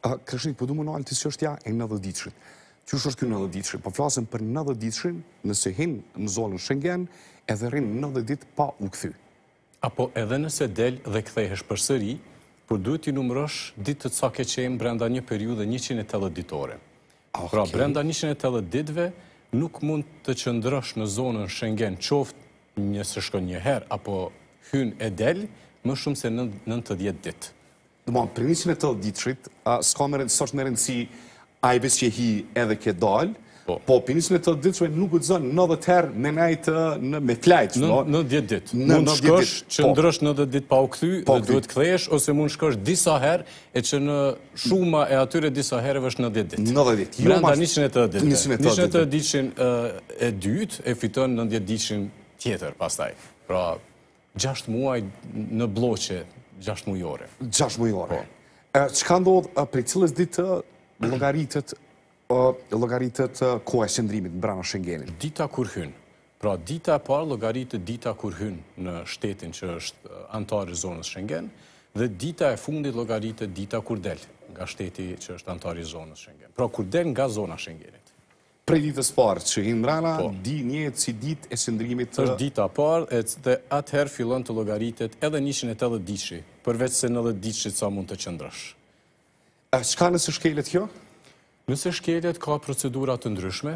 Kreshnik, po du më nalë të çështja e 90 ditëshit. Qysh është ky 90 ditëshit? Po flasim për 90 ditëshin nëse hin në zonën Schengen edhe rrin 90 ditë pa u kthy. Apo edhe nëse del dhe kthehesh përsëri, por duhet t'i numërosh ditë të sa ke qenë brenda një periudhe 180 ditore. Pra, brenda 180 ditëve nuk mund të qëndrosh në zonën Schengen, qoftë nëse shkon një herë apo hyn e del, më shumë se 90 ditë. Domthon, për 180 ditëshit, s'është me rëndësi ai veç që hi edhe ke dal, po për 180 ditëshve nuk guxon 90 herë me nejtë me flajt. 90 ditë. Mund shkosh, qëndrosh 90 ditë pa u kthy, dhe duhet kthehesh, ose mund shkosh disa herë, e që në shuma e atyre disa herëve është 90 ditë. 90 ditë. Brenda 180 ditë. 180 ditëshin e dytë e fiton 90 ditëshin tjetër pastaj. Pra, 6 muaj në bloqe, 6 mujore. 6 mujore. Çka ndodh për cilës ditë llogaritet koha e qëndrimit brenda Schengenit? Dita kur hyn. Pra, dita e parë llogaritet dita kur hyn në shtetin që është antar i zonës Schengen, dhe dita e fundit llogaritet dita kur del nga shteti që është antar i zonës Schengen. Pra, kur del nga zona Schengenit. Prej ditës parë që hin brenda, njihet si ditë e qëndrimit. Është dita e parë dhe atëherë fillon të llogaritet edhe 180 ditëshi, përveç se 90 ditëshi sa mund të qëndrosh. Çka nëse shkelet kjo? Nëse shkelet, ka procedura të ndryshme.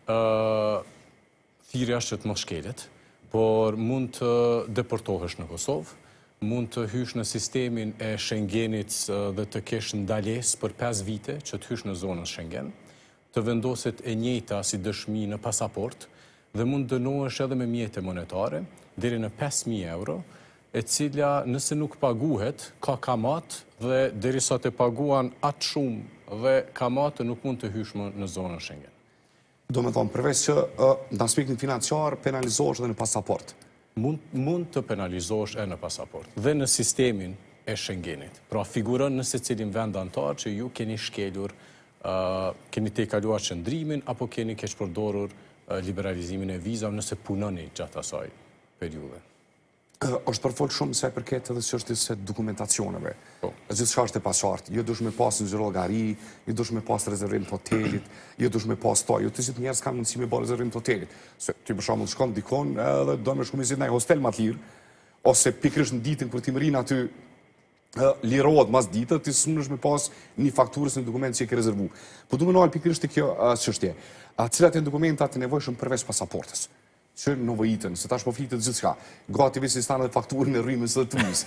Thirrja është që të mos shkelet, por mund të deportohesh në Kosovë, mund të hysh në sistemin e Schengenit dhe të kesh ndalesë për 5 vite që të hysh në zonën Schengen, të vendoset e njëjta si dëshmi në pasaport, dhe mund dënohesh edhe me mjete monetare, deri në 5.000 euro, e cila nëse nuk paguhet, ka kamat dhe derisa të paguan atë shumë dhe kamatë nuk mund të hysh më në zonën Schengen. Do me thonë, përveç që në aspektin financiar penalizohesh edhe në pasaport. Mund të penalizohesh edhe në pasaport dhe në sistemin e Schengenit. Pra, figuron në secilin vend antar që ju keni shkelur, keni te kaluar qëndrimin apo keni keq përdorur liberalizimin e vizave nëse punoni gjatë asaj periudhe. Është përfol shumë se përket edhe çështjes së dokumentacioneve. Gjithçka është e paqartë. Jo dush me pas një llogari, jo dush me pas rezervim të hotelit, jo dush me pas to. Jo të gjithë njerëz kanë mundësi me bërë rezervim të hotelit. Se ti për shembull shkon dikon edhe do me shkumizit në hostel më të lirë, ose pikërisht në ditën kur ti mrin aty lirohet mas ditës, ti s'mundesh me pas një fakturë në dokument që e ke rezervu. Po du më nal pikërisht te kjo çështje. Cilat janë dokumentat e nevojshëm përveç pasaportës? Që në vojitën, se tash po flitet gjithçka. Gati veç stan edhe fakturën e rrymës së turis.